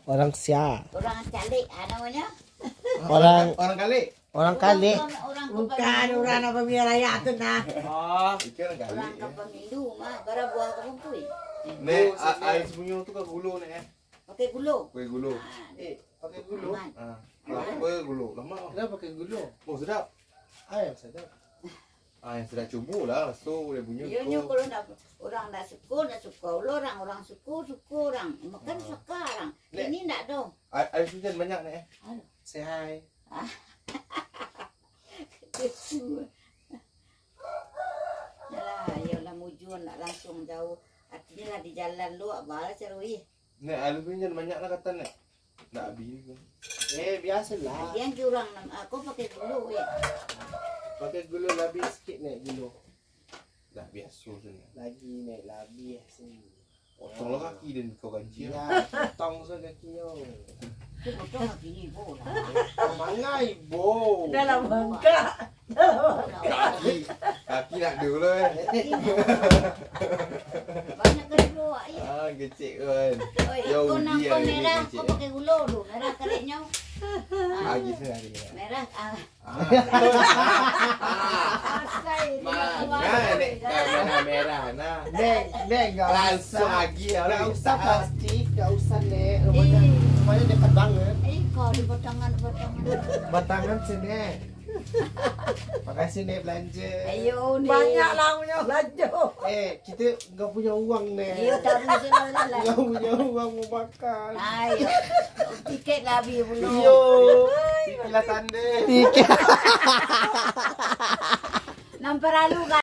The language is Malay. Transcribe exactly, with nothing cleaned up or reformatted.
Orang Sia. Orang Calik ah, namanya. Orang orang kali. orang kali. Orang, orang Bukan orang apa wilayah tu nah. Oh, itu orang kali. Orang ke pemilu mah bara buah kampung tu. Nek, air semuanya tu kan gulu nek. Pakai gulu. Kue gulu. Eh, pakai gulu. Aman. Ah, apa gulu? Lama. Kenapa pakai gulu? Oh, sedap. Ayam sedap. Ah, yang sedap cubu lah. So, dia punya. Iya nyo kalau nak orang nak suka nak suka orang orang suka suka orang makan sekarang. Ini nak dong. Air hujan banyak nek. Say hi. Kecil. Yalah, yalah mujun nak langsung jauh. Artinya lah di jalan lu abal cerui. Nek air hujan banyak lah kata nek. Nak habis kan. Eh, biasalah. Yang curang aku pakai dulu ya. Pakai gulu lebih sikit nek gulu. Dah biasa sana. Lagi nek lebih sini. Potonglah kaki dan kau ganci. Ya, potong so kakinya. Aku potong kaki ni bo. Mangai bo. Dalam bangka. Kaki, kaki nak dulu eh. Banyak ke dulu ai. Ah, kecil kan. Oi, Jauh kau dia nampak ni merah, kecil. kau pakai gula dulu. Merah kereknya. Ah, gitu lah dia. Merah ah. Mana nek kamera merah nah. Nek, nek enggak Langsung lagi ya. Enggak usah Usah. plastik, enggak usah nek. Rumahnya rumahnya dekat banget. Eh, kau di potongan potongan. Batangan sini. Makasih nek belanja. Ayo ni. Banyak lah punya belanja. Eh, kita enggak punya uang nek. Ayo tahu sini lah. Enggak punya uang mau makan. Ayo. Tiket lah bi belum. Yo. Tikilah tanda. Nampak lalu kan.